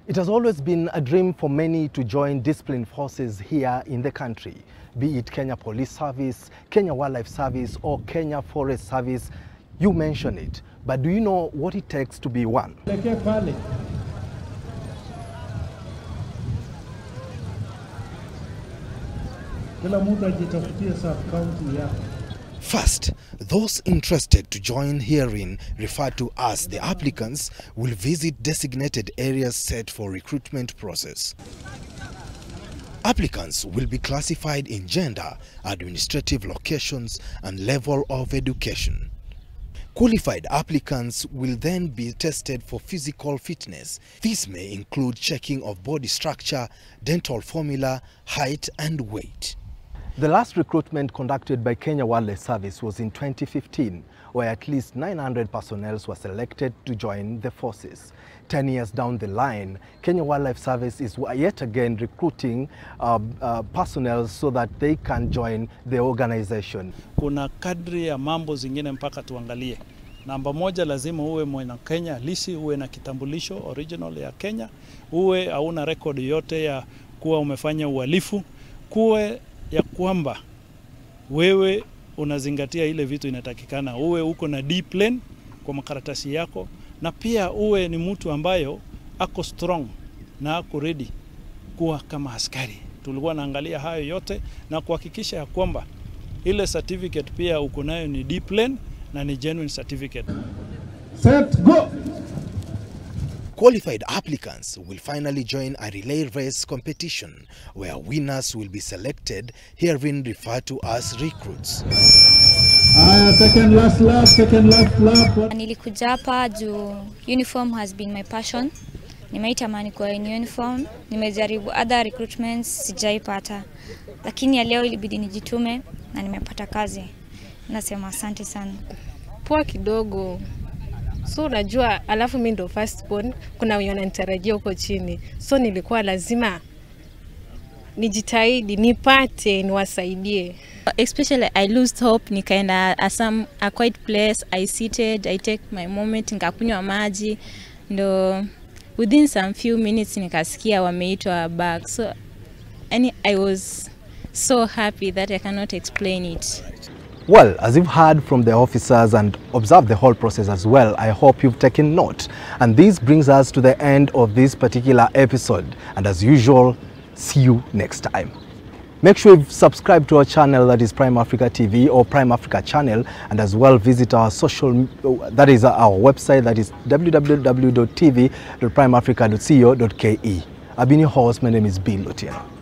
It has always been a dream for many to join disciplined forces here in the country, be it Kenya Police Service, Kenya Wildlife Service, or Kenya Forest Service. You mention it, but do you know what it takes to be one? First, those interested to join herein, referred to as the applicants, will visit designated areas set for recruitment process. Applicants will be classified in gender, administrative locations, and level of education. Qualified applicants will then be tested for physical fitness. This may include checking of body structure, dental formula, height, and weight. The last recruitment conducted by Kenya Wildlife Service was in 2015, where at least 900 personnel were selected to join the forces. 10 years down the line, Kenya Wildlife Service is yet again recruiting personnel so that they can join the organization. Kuna kadri ya mambo zingine mpaka tuangalie. Namba moja, lazima uwe mwana Kenya halisi, uwe na kitambulisho original ya Kenya, uwe hauna record yote ya kuwa umefanya uhalifu, kuwe ya kwamba wewe unazingatia ile vitu inatakikana, uwe uko na D-plan kwa makaratasi yako, na pia uwe ni mtu ambayo ako strong na ako ready kuwa kama askari. Tulikuwa naangalia hayo yote na kuhakikisha ya kwamba ile certificate pia uko nayo ni D-plan na ni genuine certificate. Set, go! Qualified applicants will finally join a relay race competition where winners will be selected, herein referred to as recruits. Second last lap. Nilikuja hapa juu uniform has been my passion. Nimeitamani kwa uniform, nimejaribu other recruitments sijaipata. Lakini ya leo ilibidi nijitume na nimepata kazi. Nasema asante sana. Poa kidogo. So unajua, alafu mimi ndo first born, kuna wenye wananitarajia huko chini. So nilikuwa lazima nijitahidi nipate niwasaidie. Especially I lost hope, nikaenda a quiet place, I seated, I take my moment, nikakunywa maji, ndo within some few minutes nikasikia wameitwa back. So I was so happy that I cannot explain it. Well, as you've heard from the officers and observed the whole process as well, I hope you've taken note. And this brings us to the end of this particular episode. And as usual, see you next time. Make sure you've subscribed to our channel, that is Prime Africa TV or Prime Africa channel, and as well visit our that is our website, that is www.tv.primeafrica.co.ke. I've been your host, my name is Bill Otieno.